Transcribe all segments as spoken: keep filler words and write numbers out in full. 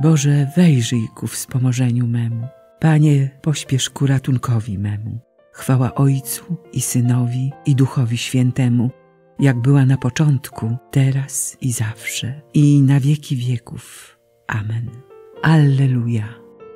Boże, wejrzyj ku wspomożeniu memu. Panie, pośpiesz ku ratunkowi memu. Chwała Ojcu i Synowi i Duchowi Świętemu, jak była na początku, teraz i zawsze, i na wieki wieków. Amen. Alleluja.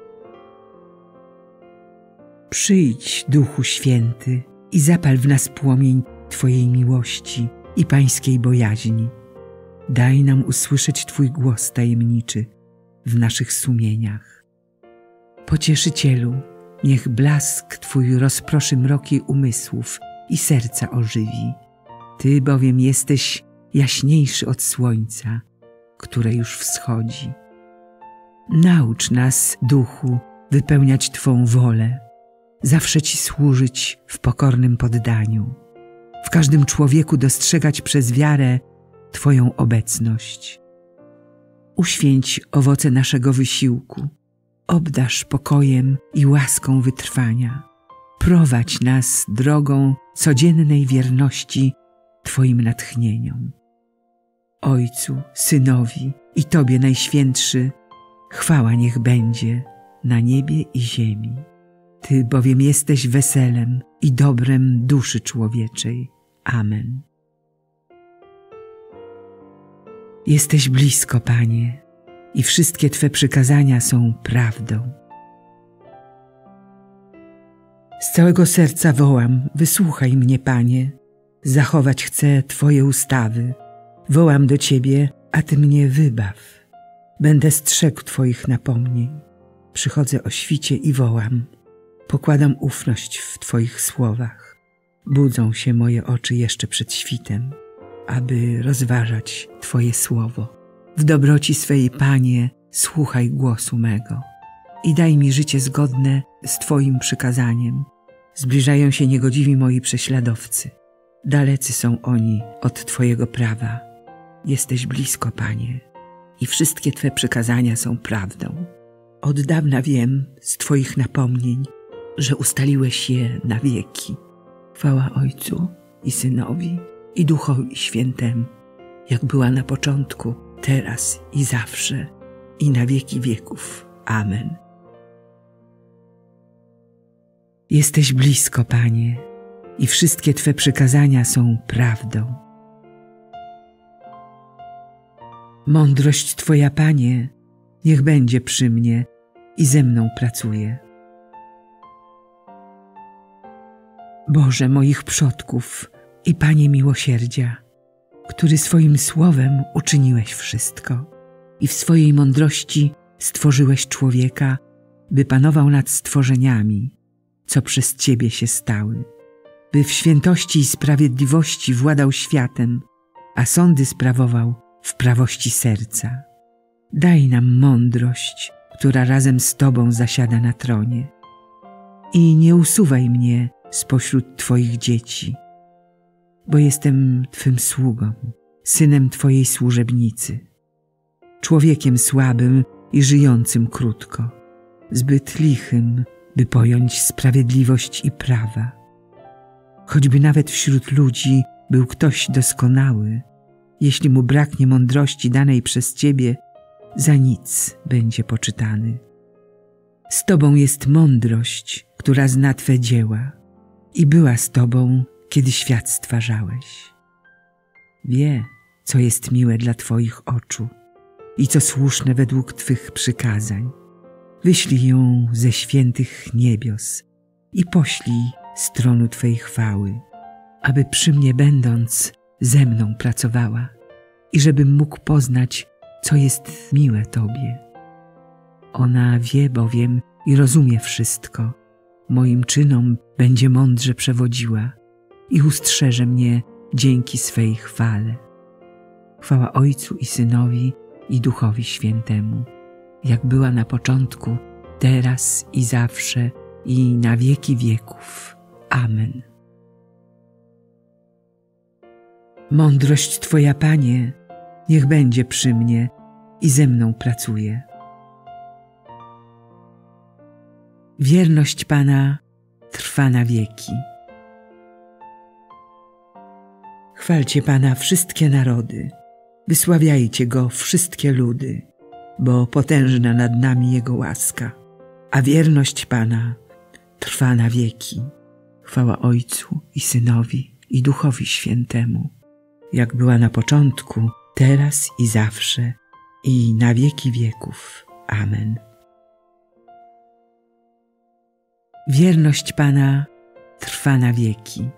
Przyjdź, Duchu Święty, i zapal w nas płomień Twojej miłości i pańskiej bojaźni. Daj nam usłyszeć Twój głos tajemniczy w naszych sumieniach. Pocieszycielu, niech blask Twój rozproszy mroki umysłów i serca ożywi. Ty bowiem jesteś jaśniejszy od słońca, które już wschodzi. Naucz nas, Duchu, wypełniać Twą wolę, zawsze Ci służyć w pokornym poddaniu, w każdym człowieku dostrzegać przez wiarę Twoją obecność. Uświęć owoce naszego wysiłku, obdarz pokojem i łaską wytrwania. Prowadź nas drogą codziennej wierności Twoim natchnieniom. Ojcu, Synowi i Tobie Najświętszy, chwała niech będzie na niebie i ziemi. Ty bowiem jesteś weselem i dobrem duszy człowieczej. Amen. Jesteś blisko, Panie, i wszystkie Twe przykazania są prawdą. Z całego serca wołam, wysłuchaj mnie, Panie. Zachować chcę Twoje ustawy. Wołam do Ciebie, a Ty mnie wybaw. Będę strzegł Twoich napomnień. Przychodzę o świcie i wołam. Pokładam ufność w Twoich słowach. Budzą się moje oczy jeszcze przed świtem, aby rozważać Twoje słowo. W dobroci swej, Panie, słuchaj głosu mego i daj mi życie zgodne z Twoim przykazaniem. Zbliżają się niegodziwi moi prześladowcy. Dalecy są oni od Twojego prawa. Jesteś blisko, Panie, i wszystkie Twe przykazania są prawdą. Od dawna wiem z Twoich napomnień, że ustaliłeś je na wieki. Chwała Ojcu i Synowi i Duchowi Świętemu, jak była na początku, teraz i zawsze, i na wieki wieków. Amen. Jesteś blisko, Panie, i wszystkie Twe przykazania są prawdą. Mądrość Twoja, Panie, niech będzie przy mnie i ze mną pracuje. Boże moich przodków i Panie miłosierdzia, który swoim słowem uczyniłeś wszystko i w swojej mądrości stworzyłeś człowieka, by panował nad stworzeniami, co przez Ciebie się stały, by w świętości i sprawiedliwości władał światem, a sądy sprawował w prawości serca. Daj nam mądrość, która razem z Tobą zasiada na tronie. I nie usuwaj mnie spośród Twoich dzieci, bo jestem Twym sługą, synem Twojej służebnicy, człowiekiem słabym i żyjącym krótko, zbyt lichym, by pojąć sprawiedliwość i prawa. Choćby nawet wśród ludzi był ktoś doskonały, jeśli mu braknie mądrości danej przez Ciebie, za nic będzie poczytany. Z Tobą jest mądrość, która zna Twe dzieła i była z Tobą, kiedy świat stwarzałeś. Wie, co jest miłe dla Twoich oczu i co słuszne według Twych przykazań. Wyślij ją ze świętych niebios i poślij z tronu Twej chwały, aby przy mnie będąc ze mną pracowała i żebym mógł poznać, co jest miłe Tobie. Ona wie bowiem i rozumie wszystko, moim czynom będzie mądrze przewodziła i ustrzeże mnie dzięki swej chwale. Chwała Ojcu i Synowi i Duchowi Świętemu, jak była na początku, teraz i zawsze, i na wieki wieków. Amen. Mądrość Twoja, Panie, niech będzie przy mnie i ze mną pracuje. Wierność Pana trwa na wieki. Chwalcie Pana wszystkie narody, wysławiajcie Go wszystkie ludy. bo potężna nad nami Jego łaska, a wierność Pana trwa na wieki. Chwała Ojcu i Synowi, i Duchowi Świętemu, jak była na początku, teraz i zawsze, i na wieki wieków. Amen. Wierność Pana trwa na wieki.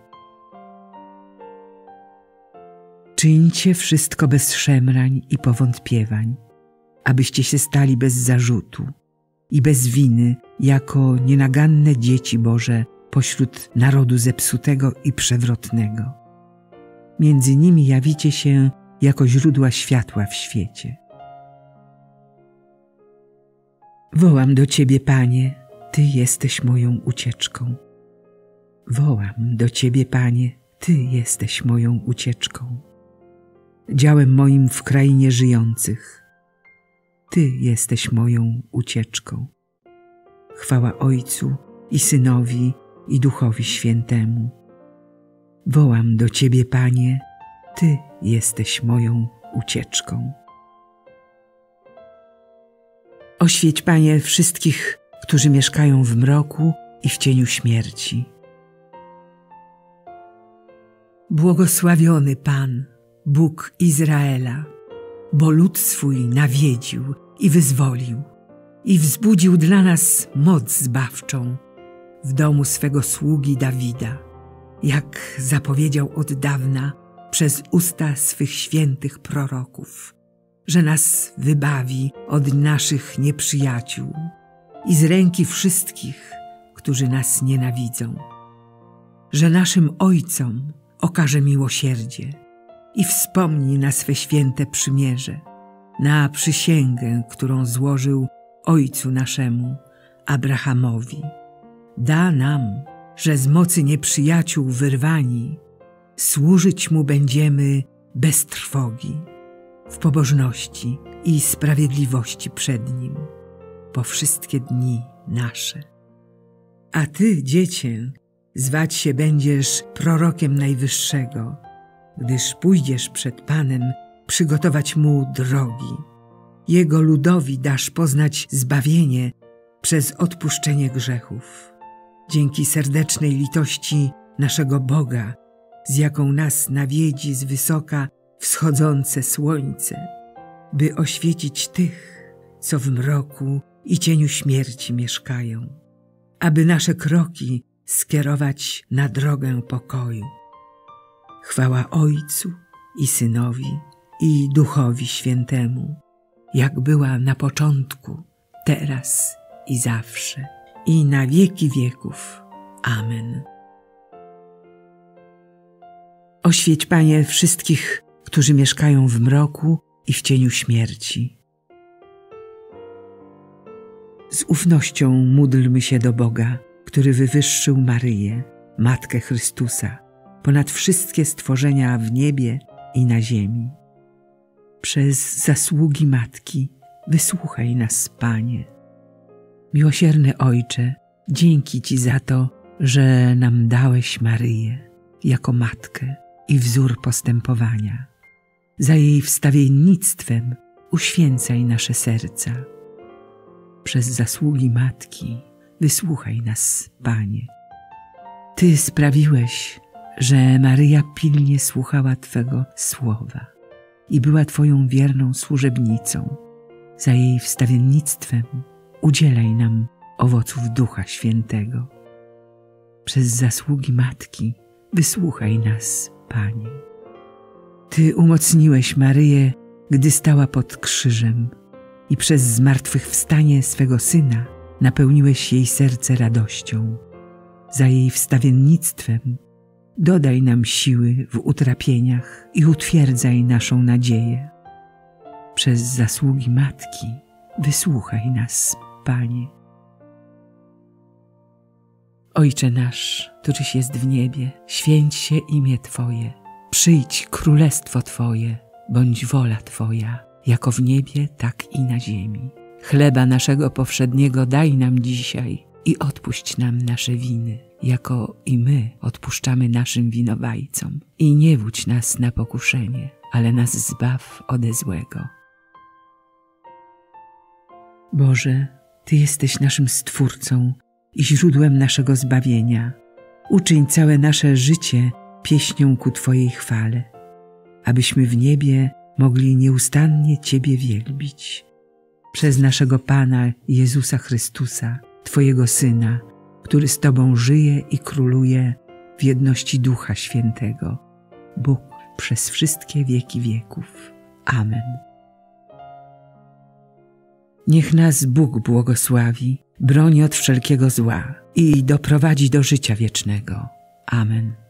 Czyńcie wszystko bez szemrań i powątpiewań, abyście się stali bez zarzutu i bez winy, jako nienaganne dzieci Boże pośród narodu zepsutego i przewrotnego. Między nimi jawicie się jako źródła światła w świecie. Wołam do Ciebie, Panie, Ty jesteś moją ucieczką. Wołam do Ciebie, Panie, Ty jesteś moją ucieczką. Działem moim w krainie żyjących. Ty jesteś moją ucieczką. Chwała Ojcu i Synowi, i Duchowi Świętemu. Wołam do Ciebie, Panie, Ty jesteś moją ucieczką. Oświeć, Panie, wszystkich, którzy mieszkają w mroku i w cieniu śmierci. Błogosławiony Pan, Bóg Izraela, bo lud swój nawiedził i wyzwolił i wzbudził dla nas moc zbawczą w domu swego sługi Dawida, jak zapowiedział od dawna przez usta swych świętych proroków, że nas wybawi od naszych nieprzyjaciół i z ręki wszystkich, którzy nas nienawidzą, że naszym ojcom okaże miłosierdzie i wspomni na swe święte przymierze, na przysięgę, którą złożył ojcu naszemu, Abrahamowi. Da nam, że z mocy nieprzyjaciół wyrwani, służyć Mu będziemy bez trwogi, w pobożności i sprawiedliwości przed Nim, po wszystkie dni nasze. A Ty, Dziecię, zwać się będziesz prorokiem Najwyższego, gdyż pójdziesz przed Panem przygotować Mu drogi. Jego ludowi dasz poznać zbawienie przez odpuszczenie grzechów. Dzięki serdecznej litości naszego Boga, z jaką nas nawiedzi z wysoka wschodzące słońce, by oświecić tych, co w mroku i cieniu śmierci mieszkają, aby nasze kroki skierować na drogę pokoju. Chwała Ojcu i Synowi, i Duchowi Świętemu, jak była na początku, teraz i zawsze, i na wieki wieków. Amen. Oświeć, Panie, wszystkich, którzy mieszkają w mroku i w cieniu śmierci. Z ufnością módlmy się do Boga, który wywyższył Maryję, Matkę Chrystusa, ponad wszystkie stworzenia w niebie i na ziemi. Przez zasługi Matki wysłuchaj nas, Panie. Miłosierny Ojcze, dzięki Ci za to, że nam dałeś Maryję jako Matkę i wzór postępowania. Za jej wstawiennictwem uświęcaj nasze serca. Przez zasługi Matki wysłuchaj nas, Panie. Ty sprawiłeś, że Maryja pilnie słuchała Twego słowa i była Twoją wierną służebnicą. Za jej wstawiennictwem udzielaj nam owoców Ducha Świętego. Przez zasługi Matki wysłuchaj nas, Panie. Ty umocniłeś Maryję, gdy stała pod krzyżem i przez zmartwychwstanie swego Syna napełniłeś jej serce radością. Za jej wstawiennictwem dodaj nam siły w utrapieniach i utwierdzaj naszą nadzieję. Przez zasługi Matki wysłuchaj nas, Panie. Ojcze nasz, któryś jest w niebie, święć się imię Twoje. Przyjdź królestwo Twoje, bądź wola Twoja, jako w niebie, tak i na ziemi. Chleba naszego powszedniego daj nam dzisiaj i odpuść nam nasze winy, jako i my odpuszczamy naszym winowajcom. I nie wódź nas na pokuszenie, ale nas zbaw ode złego. Boże, Ty jesteś naszym Stwórcą i źródłem naszego zbawienia. Uczyń całe nasze życie pieśnią ku Twojej chwale, abyśmy w niebie mogli nieustannie Ciebie wielbić. Przez naszego Pana Jezusa Chrystusa, Twojego Syna, który z Tobą żyje i króluje w jedności Ducha Świętego, Bóg przez wszystkie wieki wieków. Amen. Niech nas Bóg błogosławi, broni od wszelkiego zła i doprowadzi do życia wiecznego. Amen.